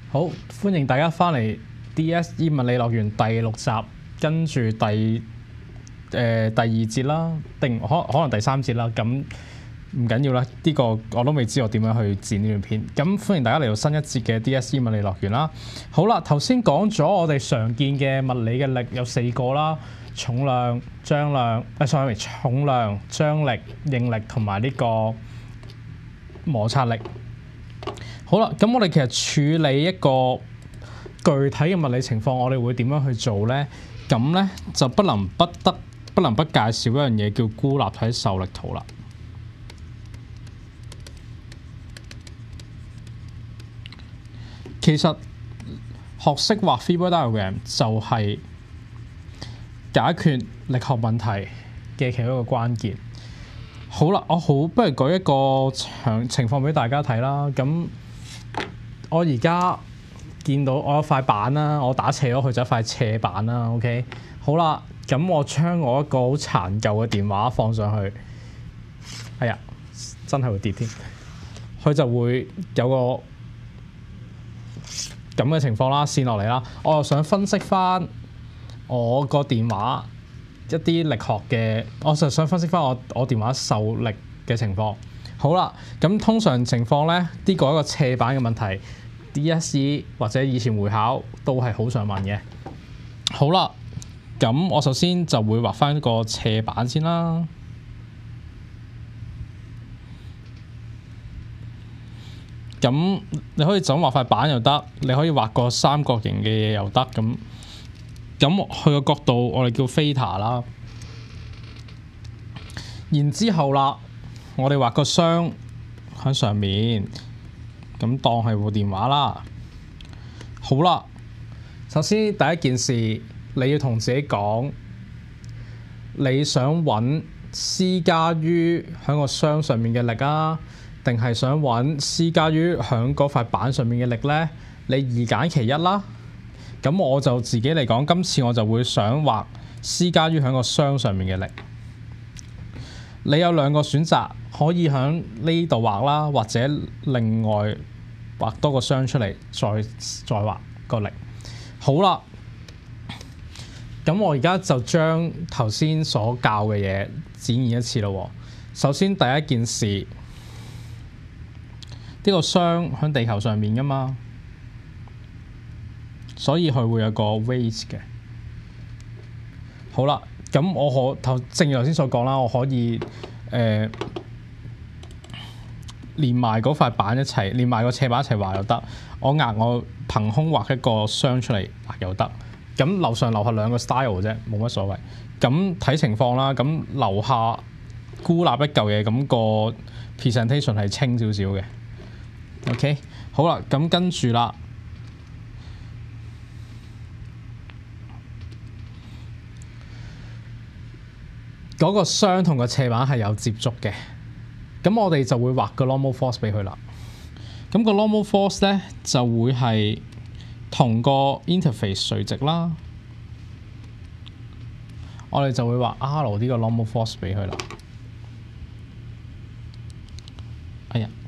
好，歡迎大家翻嚟 DSE 物理樂園第6集，跟住第二節啦，定可能第3節啦。咁唔緊要啦，呢個我都未知我點樣去剪呢段片。咁歡迎大家嚟到新一節嘅 DSE 物理樂園啦。好啦，頭先講咗我哋常見嘅物理嘅力有4個啦，重量、張量，重量、張力、應力同埋呢個摩擦力。好啦，咁我哋其實處理一個具體嘅物理情況，我哋會點樣去做呢？咁呢，就不能不介紹一樣嘢叫孤立體受力圖啦。其實學識畫 3-body diagram 就係解決力學問題嘅其中一個關鍵。好啦，不如舉一個情況俾大家睇啦。咁我而家見到我有塊板啦，我打斜咗佢就一塊斜板啦。OK， 好啦，咁我將我一個好殘舊嘅電話放上去，哎呀，真係會跌添，佢就會有個咁嘅情況啦，線落嚟啦。我又想分析翻我個電話一啲力學嘅，我就想分析翻我電話受力嘅情況。好啦，咁通常情況咧，呢個係一個斜板嘅問題 ，DSE 或者以前會考都係好想問嘅。好啦，咁我首先就會畫翻一個斜板先啦。咁你可以就咁畫塊板又得，你可以畫個三角形嘅嘢又得。咁佢個角度我哋叫 theta 啦。然之後啦，我哋畫個箱喺上面，咁當係部電話啦。好啦，首先第一件事，你要同自己講，你想揾施加於喺個箱上面嘅力啊，定係想揾施加於喺嗰塊板上面嘅力呢？你二揀其一啦。咁我就自己嚟講，今次我就會想畫施加於喺個箱上面嘅力。你有兩個選擇，可以喺呢度畫啦，或者另外畫多個箱出嚟，再畫個力。好啦，咁我而家就將頭先所教嘅嘢展現一次咯。首先第一件事，呢個箱喺地球上面㗎嘛，所以佢會有個 weight 嘅。好啦。咁正如頭先所講啦，我可以連埋嗰塊板一齊，連埋個斜板一齊畫又得。我憑空畫一個箱出嚟畫又得。咁樓上樓下兩個 style 啫，冇乜所謂。咁睇情況啦。咁樓下孤立一嚿嘢，咁個 presentation 係清少少嘅。OK， 好啦，咁跟住啦。嗰個箱同個斜板係有接觸嘅，咁我哋就會畫個 normal force 俾佢啦。咁個 normal force 咧就會係同個 interface 垂直啦。我哋就會畫 R 呢個 normal force 俾佢啦。哎呀，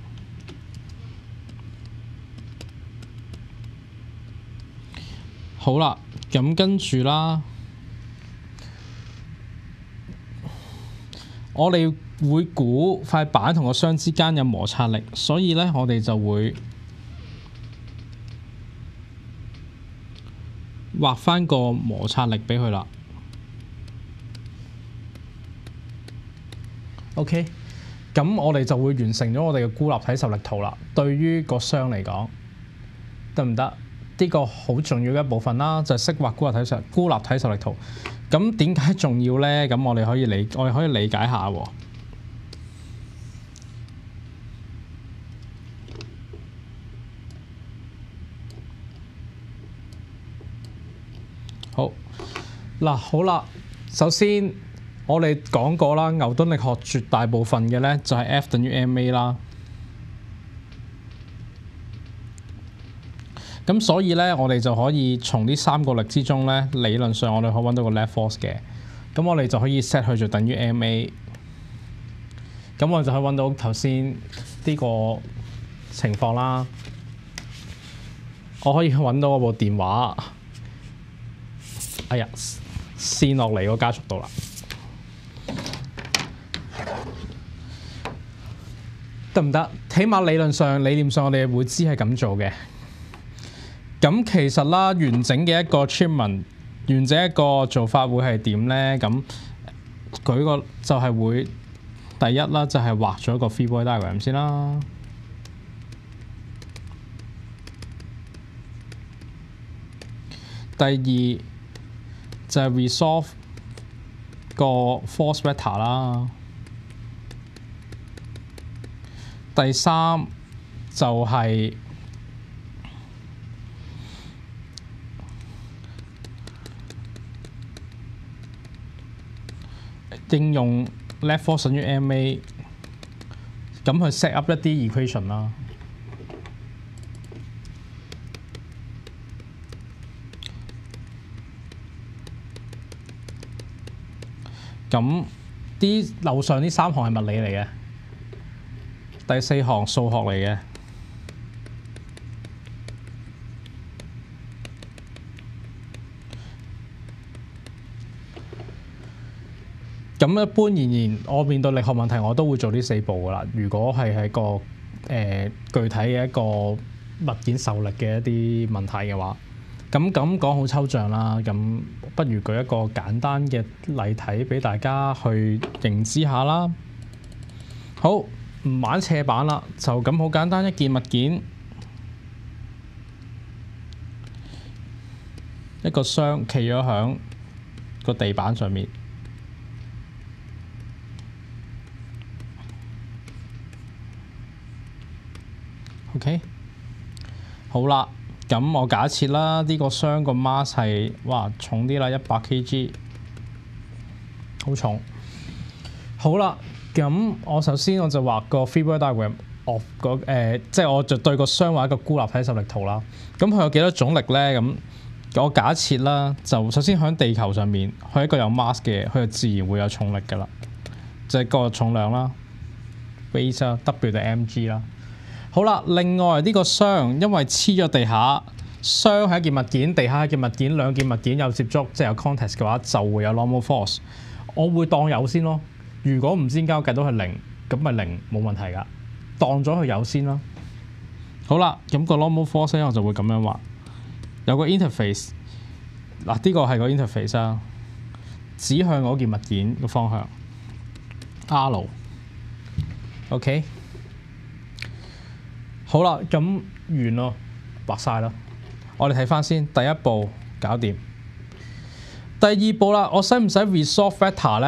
好啦，咁跟住啦。我哋會估塊板同個箱之間有摩擦力，所以咧我哋就會畫翻個摩擦力俾佢啦。OK，咁我哋就會完成咗我哋嘅孤立體受力圖啦。對於個箱嚟講，得唔得？呢個好重要嘅一部分啦，就係識畫孤立體受力圖。咁點解重要呢？咁我哋可以理解下喎。好啦，首先我哋講過啦，牛頓力學絕大部分嘅呢就係 F 等於 ma 啦。咁所以咧，我哋就可以從呢3個力之中咧，理論上我哋可以揾到個 net force 嘅。咁我哋就可以 set 去做等於 ma。咁我哋就可以揾到頭先呢個情況啦。 我可以揾到我部電話，哎呀，線落嚟個加速度啦，得唔得？起碼理念上我哋會知係咁做嘅。咁其實啦，完整嘅一個 treatment， 完整一個做法會係點咧？咁舉個就係會第一啦，就係畫咗一個 3-body diagram 先啦。第二就係 resolve 個 force vector 啦。第三就係應用 net force 等於 ma， 咁去 set up 一啲 equation 啦。咁啲樓上呢3項係物理嚟嘅，第4項數學嚟嘅。咁一般而言，我面對力學問題，我都會做呢4步噶啦。如果係一個具體嘅一個物件受力嘅一啲問題嘅話，咁講好抽象啦。咁不如舉一個簡單嘅例題俾大家去認知下啦。好，唔玩斜板啦，就咁好簡單一件物件，一個箱企咗響個地板上面。OK， 好啦，咁我假設啦，呢個箱個 mass 係重啲啦，100 kg， 好重。好啦，咁我首先我就畫個 3-body diagram of 即係我就對個箱畫一個孤立體受力圖啦。咁佢有幾多種力咧？咁我假設啦，就首先喺地球上面，佢一個有 mass 嘅，佢就自然會有重力噶啦，就係個重量啦 ，base 啦 ，W 就 mg 啦。好啦，另外呢個箱因為黐咗地下，箱係一件物件，地下係一件物件，兩件物件有接觸，即係有 contact 嘅話，就會有 normal force。我會當有先咯。如果唔知點解我計到係0，咁咪0冇問題㗎。當咗佢有先啦。好啦，咁個 normal force 咧，我就會咁樣畫，有個 interface。嗱，呢個係個 interface 啊，指向嗰件物件嘅方向 R。OK。好啦，咁完咯，畫晒啦。我哋睇翻先，第一步搞掂。第二步啦，我使唔使 resolve vector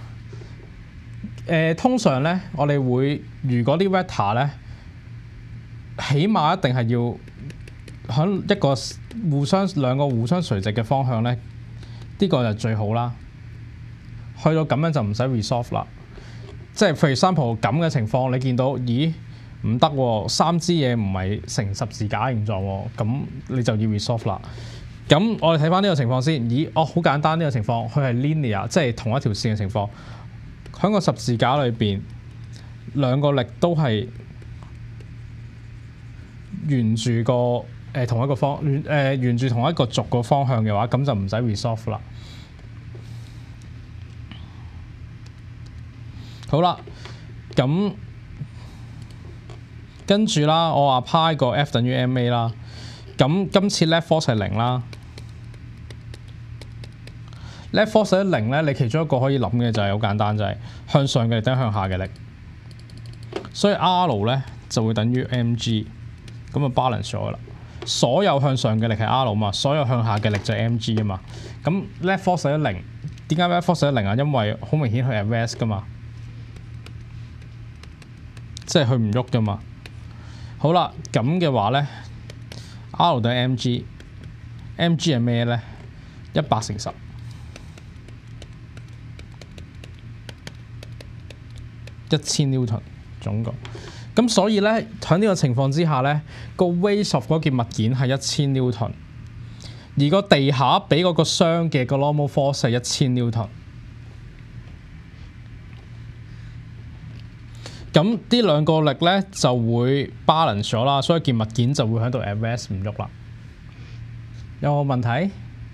咧？通常咧，我哋會如果啲 vector 咧，起碼一定係要喺一個兩個互相垂直嘅方向咧，呢個就最好啦。去到咁樣就唔使 resolve 啦。即係譬如example咁嘅情況，你見到咦？唔得喎，3支嘢唔係成十字架形狀喎，咁你就要 resolve 啦。咁我哋睇翻呢個情況先，咦？好簡單呢個情況，佢係 linear，即係同一條線嘅情況。喺個十字架裏邊，兩個力都係沿住個同一個沿住同一個軸個方向嘅話，咁就唔使 resolve 啦。好啦，咁。跟住啦，我話派個 F 等於 ma 啦。咁今次 net force 係0啦。net force 係0咧，你其中一個可以諗嘅就係好簡單，就係向上嘅力等於向下嘅力。所以 R 咧就會等於 mg， 咁就 balance 咗啦。所有向上嘅力係 R 嘛，所有向下嘅力就係 mg 啊嘛。咁 net force 係0，點解 net force 係0啊？因為好明顯佢係 at rest 噶嘛，即係佢唔喐噶嘛。好啦，咁嘅話咧 ，R 等於 mg 係咩咧？100乘10，1000 Newton 總共。咁所以咧，喺呢個情況之下咧，個 weight of 嗰件物件係1000 Newton，而個地下俾嗰個箱嘅個 normal force 係1000 Newton。咁呢兩個力咧就會 balance 咗啦，所以件物件就會喺度 at rest 唔喐啦。 有冇問題？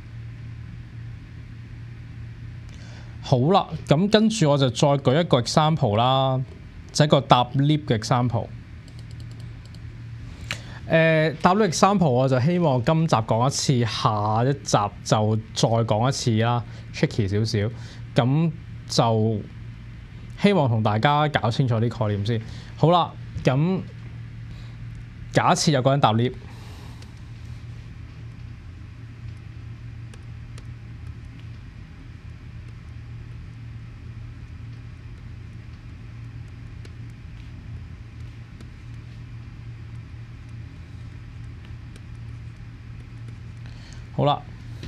好啦，咁跟住我就再舉一個 example 啦，就係一個搭 lift 嘅 example。搭 lift example 我就希望今集講一次，下一集就再講一次啦 tricky 少少。咁就希望同大家搞清楚啲概念先。好啦，咁假設有個人搭 lift。好啦，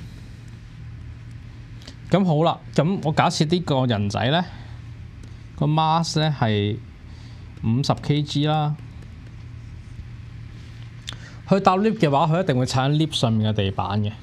咁好啦，咁我假設呢個人仔咧個 mass 咧係50 kg 啦，佢搭 lift 嘅話，佢一定會踩喺 lift 上面嘅地板嘅。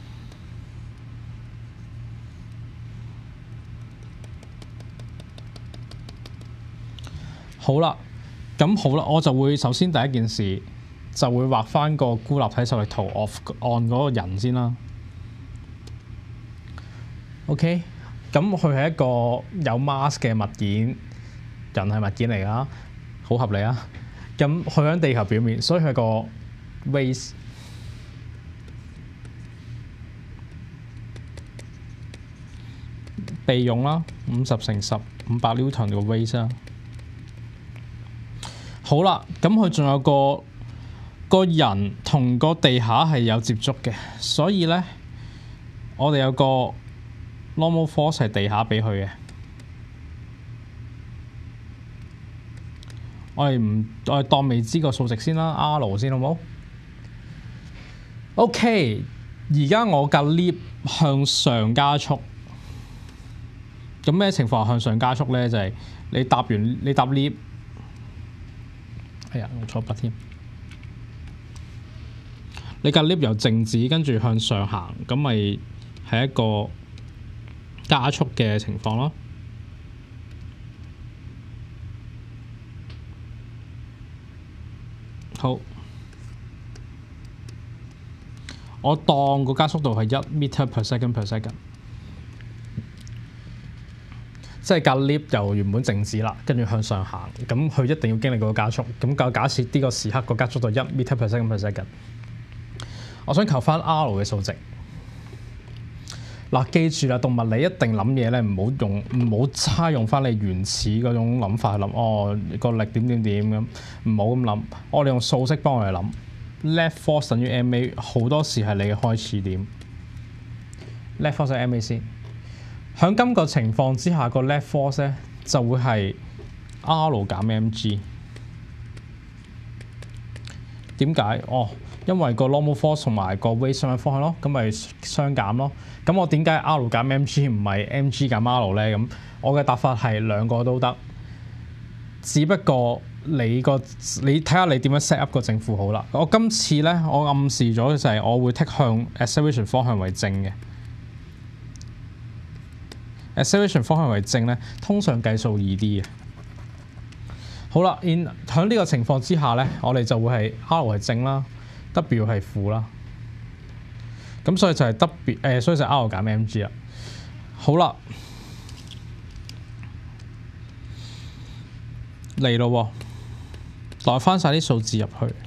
好啦，咁好啦，我就會首先第一件事就會畫翻個孤立體受力圖 of 按嗰個人先啦。OK， 咁佢係一個有 mass 嘅物件，人係物件嚟㗎，好合理啊。咁佢喺地球表面，所以佢係個 weight 備用啦，50乘10，500 Newton 嘅 weight 啦。好啦，咁佢仲有個人同個地下係有接觸嘅，所以咧我哋有個normal force 係地下俾佢嘅，我哋當未知個數值先啦 ，R 先好冇 ？OK， 而家我架 lift 向上加速，咁咩情況下向上加速咧？就係你搭 lift， 哎呀，我錯筆添，你架 lift 由靜止跟住向上行，咁咪係一個加速嘅情況咯。好，我當個加速度係1 meter per second， 即係架 lift 由原本靜止啦，跟住向上行，咁佢一定要經歷嗰個加速。咁假設呢個時刻個加速度1 meter per second， 我想求翻 R 嘅數值。嗱，記住啦，動物你一定諗嘢咧，唔好差用翻你原始嗰種諗法去諗。哦，個力點咁，唔好咁諗。我哋用數式幫我哋諗 ，net force 等於 ma， 好多時係你嘅開始點。net force 係 ma 先。喺今個情況之下，個 net force 咧就會係 R 減 mg。點解？哦，因為個 normal force 同埋個 weight 相反方向咯，咁咪相減咯。咁我點解 R 減 mg 唔係 mg 減 R 咧？咁我嘅答法係兩個都得，只不過你睇下你點樣 set up 個正負號啦。我今次咧，我暗示咗就係我會剔向 acceleration 方向為正嘅。acceleration 方向為正咧，通常計數易啲嘅。好啦，喺呢個情況之下咧，我哋就會係 R 係正啦 ，W 係負啦。咁所以就係所以就係 R 減 mg 啦。好啦，嚟咯喎，代翻晒啲數字入去。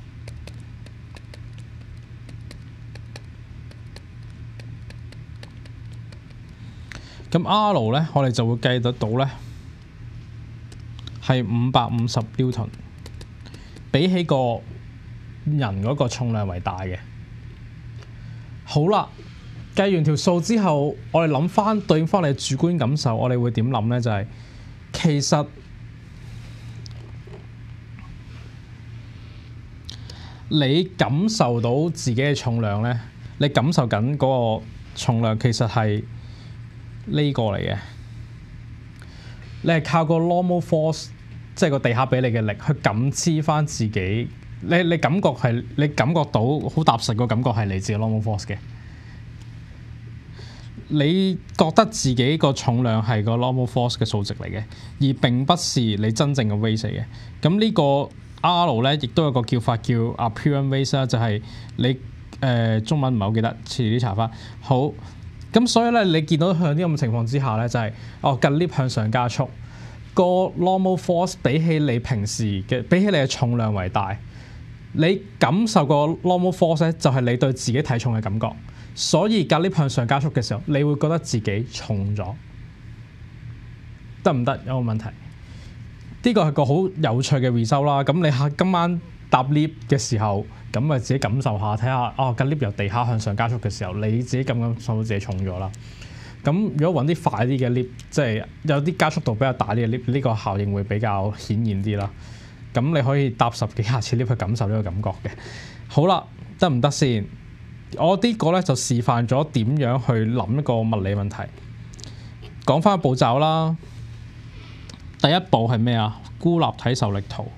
咁 R 咧，我哋就會計得到咧，係550 Newton， 比起個人嗰個重量為大嘅。好啦，計完條數之後，我哋諗翻對應翻你嘅主觀感受，我哋會點諗咧？就係其實你感受到自己嘅重量咧，你感受緊嗰個重量其實係呢個嚟嘅，你係靠個 normal force， 即係個地下俾你嘅力去感知翻自己。你感覺到好踏實個感覺係嚟自 normal force 嘅。你覺得自己個重量係個 normal force 嘅數值嚟嘅，而並不是你真正嘅 weight 嚟嘅。咁呢個 R 咧，亦都有個叫法叫 apparent weight 啦，就係你中文唔係好記得，遲啲查翻。好，咁所以咧，你見到向呢咁嘅情況之下咧，就係架 lift 向上加速，個 normal force 比起你嘅重量為大，你感受個 normal force 咧，就係你對自己體重嘅感覺。所以架 lift 向上加速嘅時候，你會覺得自己重咗，得唔得？有冇問題？呢個係個好有趣嘅 result 啦。咁你今晚搭 lift 嘅時候，咁啊自己感受下，睇下架 lift 由地下向上加速嘅時候，你自己感受到自己重咗啦。咁如果揾啲快啲嘅 lift，即係有啲加速度比較大啲嘅 lift，呢個效應會比較顯現啲啦。咁你可以搭10幾20次 lift 去感受呢個感覺嘅。好啦，得唔得先？我呢個咧就示範咗點樣去諗一個物理問題。講翻個步驟啦。第一步係咩啊？孤立體受力圖。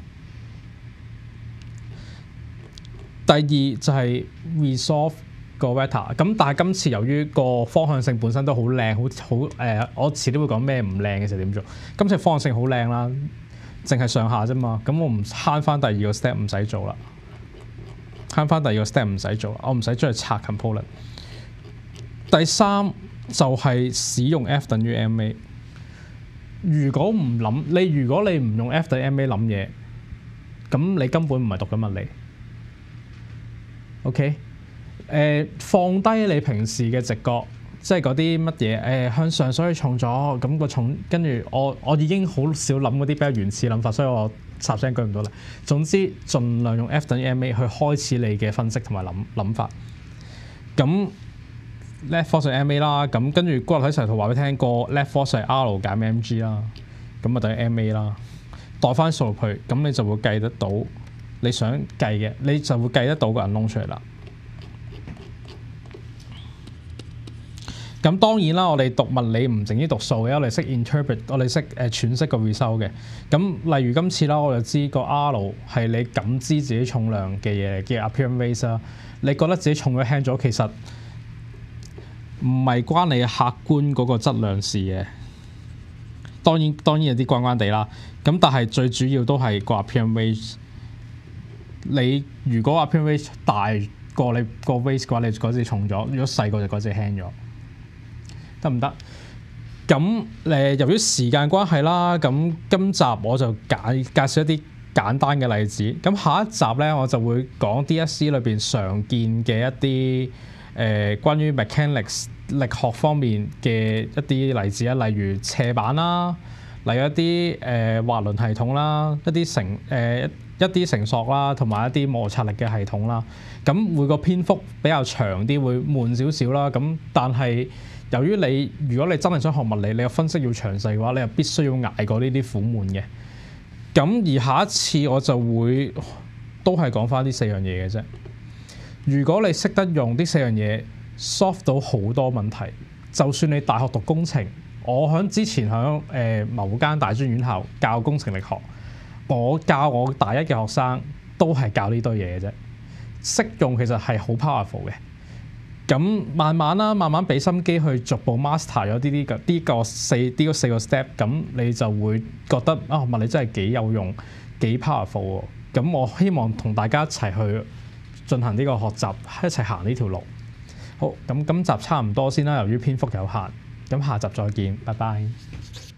第二就係 resolve 個 vector。咁但係今次由於個方向性本身都好靚，我遲啲會講咩唔靚嘅時候點做。今次方向性好靚啦，淨係上下啫嘛。咁我唔慳翻第二個 step 唔使做啦。慳翻第二個 step 唔使做，我唔使將佢拆 component。第三就係使用 F 等於 ma。如果唔用 F 等於 ma 諗嘢，咁你根本唔係讀緊物理。OK，放低你平時嘅直覺，即係嗰啲乜嘢向上所以重咗，咁個重跟住我已經好少諗嗰啲比較原始諗法，所以我霎聲舉唔到啦。總之，盡量用 F 等於 ma 去開始你嘅分析同埋諗法。咁 net force 係 ma 啦，咁跟住孤立體受力圖話俾你聽，個 net force 係 r 減 mg 啦，咁啊等於 ma 啦。代翻數入去，咁你就會計得到你想計嘅，你就會計得到個 unknown 出嚟啦。咁當然啦，我哋讀物理唔淨止讀數嘅，我哋識 interpret， 我哋識詮釋個 result 嘅。咁例如今次啦，我就知個 R 係你感知自己重量嘅嘢，叫 apparent weight 啦。你覺得自己重咗輕咗，其實唔係關你客觀嗰個質量事嘅。當然有啲關地啦。咁但係最主要都係個 apparent weight。你如果 apparent weight 大過你個 weight 嘅話，你覺得自己重咗；如果細個就覺得自己輕咗。得唔得？咁由於時間關係啦，咁今集我就介紹一啲簡單嘅例子。咁下一集咧，我就會講 DSE 裏邊常見嘅一啲關於 mechanics 力學方面嘅一啲例子啊，例如斜板啦，例如一啲滑輪系統啦，一啲繩索啦，同埋一啲摩擦力嘅系統啦。咁每個篇幅比較長啲，會悶少少啦。咁但係由於如果你真係想學物理，你嘅分析要詳細嘅話，你又必須要捱過呢啲苦悶嘅。咁而下一次我就會都係講翻呢4樣嘢嘅啫。如果你識得用呢4樣嘢 solve 到好多問題，就算你大學讀工程，我之前喺某間大專院校教工程力學，我教我大一嘅學生都係教呢堆嘢嘅啫。識用其實係好 powerful 嘅。咁慢慢俾心機去逐步 master 咗呢個4個 step， 咁你就會覺得物理真係幾有用，幾 powerful 喎。咁我希望同大家一齊去進行呢個學習，一齊行呢條路。好，咁今集差唔多先啦，由於篇幅有限，咁下集再見，拜拜。